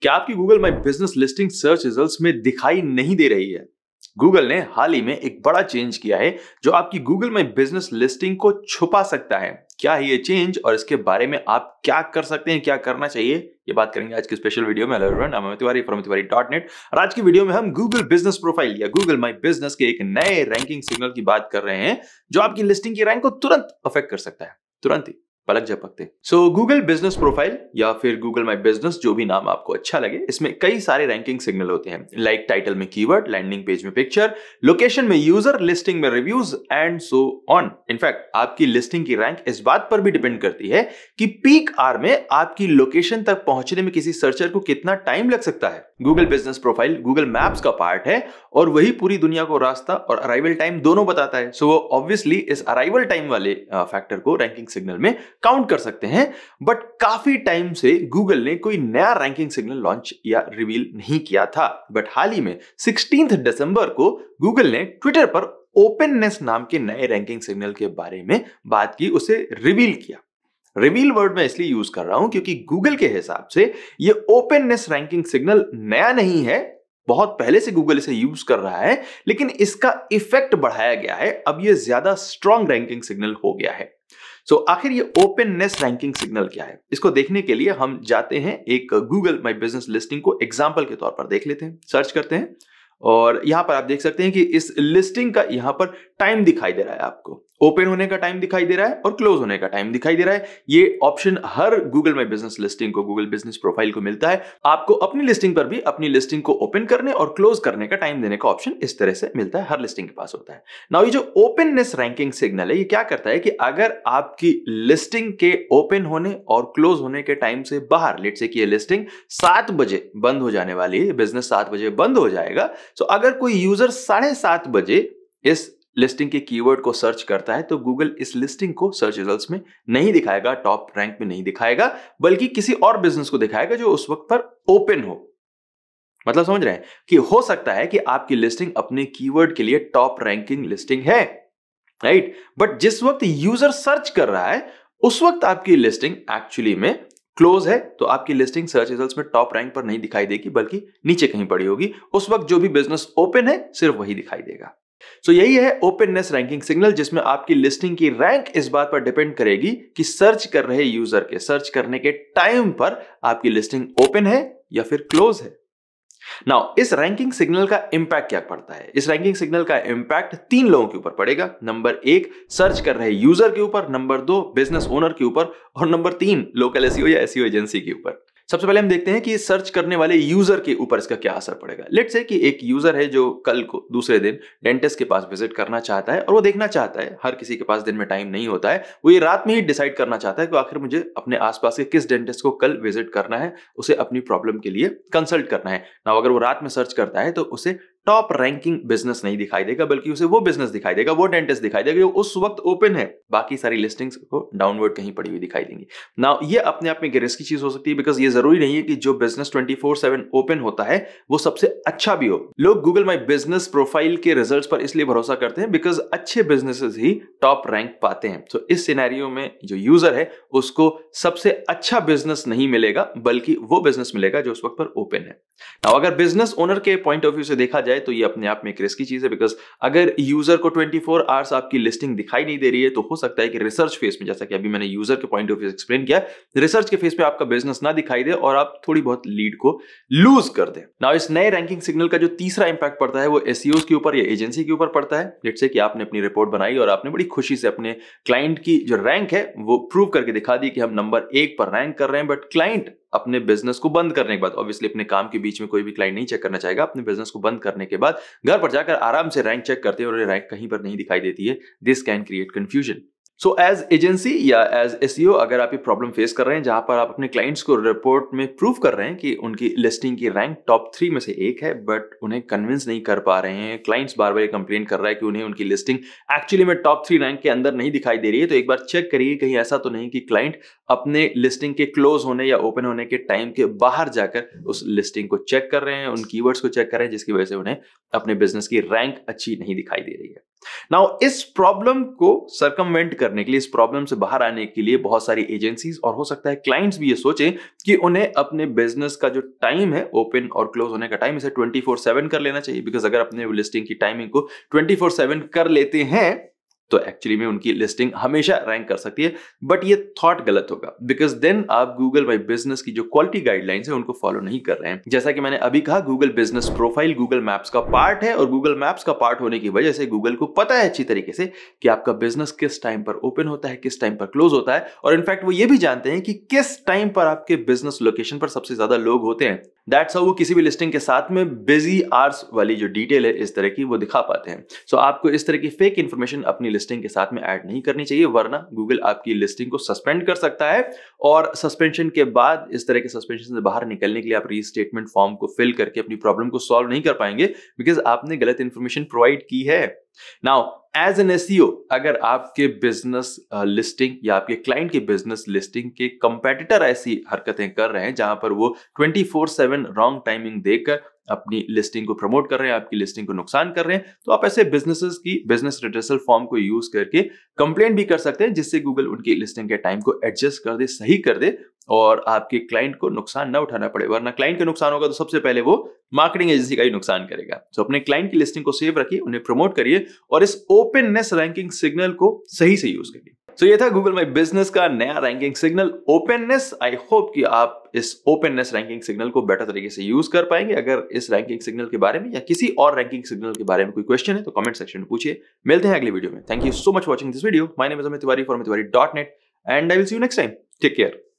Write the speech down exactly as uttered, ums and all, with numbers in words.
क्या आपकी Google my business listing search results में दिखाई नहीं दे रही है? गूगल ने हाल ही में एक बड़ा चेंज किया है जो आपकी गूगल माई बिजनेस लिस्टिंग को छुपा सकता है। क्या है ये चेंज और इसके बारे में आप क्या कर सकते हैं, क्या करना चाहिए, ये बात करेंगे आज की स्पेशल वीडियो में। Hello everyone, I am Amit Tiwari from Tiwari dot net और आज की वीडियो में हम गूगल बिजनेस प्रोफाइल या गूगल माई बिजनेस के एक नए रैंकिंग सिग्नल की बात कर रहे हैं जो आपकी लिस्टिंग की रैंक को तुरंत अफेक्ट कर सकता है, तुरंत ही पलक झपकते। सो गूगल बिजनेस प्रोफाइल या फिर गूगल माई बिजनेस, जो भी नाम आपको अच्छा लगे, इसमें कई सारे रैंकिंग सिग्नल होते हैं, लाइक टाइटल में कीवर्ड, लैंडिंग पेज में पिक्चर, लोकेशन में यूजर, लिस्टिंग में reviews and so on. In fact आपकी लिस्टिंग की रैंक इस बात पर भी डिपेंड करती है कि पीक आवर में आपकी लोकेशन तक पहुंचने में किसी सर्चर को कितना टाइम लग सकता है। Google business profile Google maps का पार्ट है और वही पूरी दुनिया को रास्ता और अराइवल टाइम दोनों बताता है। सो वो ऑब्वियसली इस अराइवल टाइम वाले फैक्टर को रैंकिंग सिग्नल में काउंट कर सकते हैं। बट काफी टाइम से गूगल ने कोई नया रैंकिंग सिग्नल लॉन्च या रिवील नहीं किया था। बट हाल ही में सोलह दिसंबर को गूगल ने ट्विटर पर ओपननेस नाम के नए रैंकिंग सिग्नल के बारे में बात की, उसे रिवील किया। रिवील वर्ड मैं इसलिए यूज कर रहा हूं क्योंकि गूगल के हिसाब से ये ओपननेस रैंकिंग सिग्नल नया नहीं है, बहुत पहले से गूगल इसे यूज कर रहा है, लेकिन इसका इफेक्ट बढ़ाया गया है। अब ये ज्यादा स्ट्रॉन्ग रैंकिंग सिग्नल हो गया है। सो so, आखिर ये ओपननेस रैंकिंग सिग्नल क्या है, इसको देखने के लिए हम जाते हैं एक गूगल माई बिजनेस लिस्टिंग को एग्जांपल के तौर पर देख लेते हैं, सर्च करते हैं और यहां पर आप देख सकते हैं कि इस लिस्टिंग का यहां पर टाइम दिखाई दे रहा है, आपको ओपन होने का टाइम दिखाई दे रहा है और क्लोज होने का टाइम दिखाई दे रहा है। ये ऑप्शन हर गूगल माई बिजनेस लिस्टिंग को, गूगल बिजनेस प्रोफाइल को मिलता है। आपको अपनी लिस्टिंग पर भी अपनी लिस्टिंग को ओपन करने और क्लोज करने का टाइम देने का ऑप्शन इस तरह से मिलता है, हर लिस्टिंग के पास होता है। नाउ ये जो ओपननेस रैंकिंग सिग्नल है, ये क्या करता है कि अगर आपकी लिस्टिंग के ओपन होने और क्लोज होने के टाइम से बाहर, लेट्स से कि ये लिस्टिंग सात बजे बंद हो जाने वाली है, बिजनेस सात बजे बंद हो जाएगा। सो अगर कोई यूजर साढ़े सात बजे इस लिस्टिंग के कीवर्ड को सर्च करता है तो गूगल इस लिस्टिंग को सर्च रिजल्ट्स में नहीं दिखाएगा, टॉप रैंक में नहीं दिखाएगा, बल्कि किसी और बिजनेस को दिखाएगा जो उस वक्त पर ओपन हो। मतलब समझ रहे हैं कि हो सकता है कि आपकी लिस्टिंग अपने कीवर्ड के लिए टॉप रैंकिंग लिस्टिंग है, राइट, बट जिस वक्त यूजर सर्च कर रहा है उस वक्त आपकी लिस्टिंग एक्चुअली में क्लोज है, तो आपकी लिस्टिंग सर्च रिजल्ट्स में टॉप रैंक पर नहीं दिखाई देगी, बल्कि नीचे कहीं पड़ी होगी। उस वक्त जो भी बिजनेस ओपन है सिर्फ वही दिखाई देगा। सो so, यही है ओपननेस रैंकिंग सिग्नल, जिसमें आपकी लिस्टिंग की रैंक इस बात पर डिपेंड करेगी कि सर्च कर रहे यूजर के सर्च करने के टाइम पर आपकी लिस्टिंग ओपन है या फिर क्लोज है। नाउ इस रैंकिंग सिग्नल का इंपैक्ट क्या पड़ता है? इस रैंकिंग सिग्नल का इंपैक्ट तीन लोगों के ऊपर पड़ेगा। नंबर एक, सर्च कर रहे यूजर के ऊपर, नंबर दो, बिजनेस ओनर के ऊपर और नंबर तीन, लोकल एसईओ या एसईओ एजेंसी के ऊपर। सबसे पहले हम देखते हैं कि सर्च करने वाले यूजर के ऊपर इसका क्या असर पड़ेगा। लेट्स से कि एक यूजर है जो कल को दूसरे दिन डेंटिस्ट के पास विजिट करना चाहता है और वो देखना चाहता है, हर किसी के पास दिन में टाइम नहीं होता है, वो ये रात में ही डिसाइड करना चाहता है कि आखिर मुझे अपने आसपास के किस डेंटिस्ट को कल विजिट करना है, उसे अपनी प्रॉब्लम के लिए कंसल्ट करना है ना। अगर वो रात में सर्च करता है तो उसे टॉप रैंकिंग बिजनेस नहीं दिखाई देगा, बल्कि उसे वो बिजनेस दिखाई देगा, वो डेंटिस्ट दिखाई देगा जो उस वक्त ओपन है। बाकी सारी लिस्टिंग्स को डाउनवर्ड कहीं पड़ी हुई दिखाई देंगी। नाउ ये अपने आप में एक रिस्की चीज हो सकती है, बिकॉज ये जरूरी नहीं है कि जो business twenty four seven open होता है वो सबसे अच्छा भी हो। लोग गूगल माई बिजनेस प्रोफाइल के रिजल्ट्स पर इसलिए भरोसा करते हैं बिकॉज अच्छे बिजनेसेस ही टॉप रैंक पाते हैं। तो इस सिनेरियो में जो यूजर है उसको सबसे अच्छा बिजनेस नहीं मिलेगा, बल्कि वो बिजनेस मिलेगा जो उस वक्त पर ओपन है। नाउ अगर बिजनेस ओनर के पॉइंट ऑफ व्यू से देखा जाए तो ये अपने आप में एक रिस्की चीज है, बिकॉज अगर यूजर को ट्वेंटी फोर आवर्स आपकी लिस्टिंग दिखाई नहीं दे रही है तो हो सकता है कि रिसर्च फेस में, जैसा कि अभी मैंने यूजर के पॉइंट ऑफ व्यू से एक्सप्लेन किया, रिसर्च के फेस पे आपका बिजनेस ना दिखाई दे और आप थोड़ी बहुत लीड को लूज कर दें। नाउ इस नए रैंकिंग सिग्नल का जो तीसरा इंपैक्ट पड़ता है वो एसईओस के ऊपर या एजेंसी के ऊपर पड़ता है। लेट्स से कि आपने अपनी रिपोर्ट बनाई और आपने बड़ी खुशी से अपने क्लाइंट की जो रैंक है वो प्रूव करके दिखा दी कि हम नंबर एक पर रैंक कर रहे हैं, बट क्लाइंट अपने बिजनेस को बंद करने के बाद, ऑब्वियसली अपने काम के बीच में कोई भी क्लाइंट नहीं चेक करना चाहेगा, अपने बिजनेस को बंद करने के बाद घर पर जाकर आराम से रैंक चेक करते हैं और रैंक कहीं पर नहीं दिखाई देती है। This can create confusion. So as agency या एज एसईओ अगर आप ये प्रॉब्लम फेस कर रहे हैं जहां पर आप अपने क्लाइंट्स को रिपोर्ट में प्रूव कर रहे हैं कि उनकी लिस्टिंग की रैंक टॉप थ्री में से एक है, बट उन्हें कन्विंस नहीं कर पा रहे हैं, क्लाइंट्स बार बार कंप्लेन कर रहा है कि उन्हें उनकी लिस्टिंग एक्चुअली में टॉप थ्री रैंक के अंदर नहीं दिखाई दे रही है, तो एक बार चेक करिए कहीं ऐसा तो नहीं कि क्लाइंट अपने लिस्टिंग के क्लोज होने या ओपन होने के टाइम के बाहर जाकर उस लिस्टिंग को चेक कर रहे हैं, उन कीवर्ड्स को चेक कर रहे हैं, जिसकी वजह से उन्हें अपने बिजनेस की रैंक अच्छी नहीं दिखाई दे रही है। नाउ इस प्रॉब्लम को सरकमवेंट करने करने के लिए, इस प्रॉब्लम से बाहर आने के लिए बहुत सारी एजेंसीज और हो सकता है क्लाइंट्स भी ये सोचें कि उन्हें अपने बिजनेस का जो टाइम है, ओपन और क्लोज होने का टाइम, इसे ट्वेंटी फोर सेवन कर लेना चाहिए। बिकॉज अगर अपने लिस्टिंग की टाइमिंग को ट्वेंटी फोर सेवन कर लेते हैं तो एक्चुअली में उनकी लिस्टिंग हमेशा रैंक कर सकती है। बट ये थॉट गलत होगा, बिकॉज देन आप गूगल माई बिजनेस की जो क्वालिटी गाइडलाइंस है उनको फॉलो नहीं कर रहे हैं। जैसा कि मैंने अभी कहा, Google business profile Google maps का पार्ट है और गूगल मैप्स का पार्ट होने की वजह से गूगल को पता है अच्छी तरीके से कि आपका बिजनेस किस टाइम पर ओपन होता है, किस टाइम पर क्लोज होता है, और इनफैक्ट वो ये भी जानते हैं कि किस टाइम पर आपके बिजनेस लोकेशन पर सबसे ज्यादा लोग होते हैं। दैट्स हाउ वो किसी भी लिस्टिंग के साथ में बिजी आवर्स वाली जो डिटेल है इस तरह की वो दिखा पाते हैं। सो so, आपको इस तरह की फेक इंफॉर्मेशन अपनी लिस्टिंग के साथ में ऐड नहीं करनी चाहिए, वरना गूगल आपकी लिस्टिंग को सस्पेंड कर सकता है। और सस्पेंशन के बाद इस तरह के सस्पेंशन से बाहर निकलने के लिए आप रीस्टेटमेंट फॉर्म को फिल करके अपनी प्रॉब्लम को सॉल्व नहीं कर पाएंगे, बिकॉज आपने गलत इंफॉर्मेशन प्रोवाइड की है। नाउ एज एन एसईओ, अगर आपके बिजनेस लिस्टिंग या आपके क्लाइंट के बिजनेस लिस्टिंग के कंपेटिटर ऐसी हरकतें कर रहे हैं जहां पर वो twenty four seven wrong timing देकर अपनी लिस्टिंग को प्रमोट कर रहे हैं, आपकी लिस्टिंग को नुकसान कर रहे हैं, तो आप ऐसे बिजनेसेस की बिजनेस रिड्रेसल फॉर्म को यूज करके कंप्लेंट भी कर सकते हैं, जिससे गूगल उनकी लिस्टिंग के टाइम को एडजस्ट कर दे, सही कर दे और आपके क्लाइंट को नुकसान ना उठाना पड़े। वरना क्लाइंट का नुकसान होगा तो सबसे पहले वो मार्केटिंग एजेंसी का ही नुकसान करेगा। तो अपने क्लाइंट की लिस्टिंग को सेव रखिए, उन्हें प्रमोट करिए और इस ओपननेस रैंकिंग सिग्नल को सही से यूज करिए। सो so, ये था गूगल माई बिजनेस का नया ranking signal openness. I hope कि आप इस ओपननेस रैंकिंग सिग्नल को बेटर तरीके से यूज कर पाएंगे। अगर इस रैंकिंग सिग्नल के बारे में या किसी और रैंकिंग सिग्नल के बारे में कोई क्वेश्चन है तो कमेंट सेक्शन में पूछिए। मिलते हैं अगली वीडियो में। Thank you so much watching this video. My name is Amit Tiwari from Tiwari dot net and I will see you next time. Take care.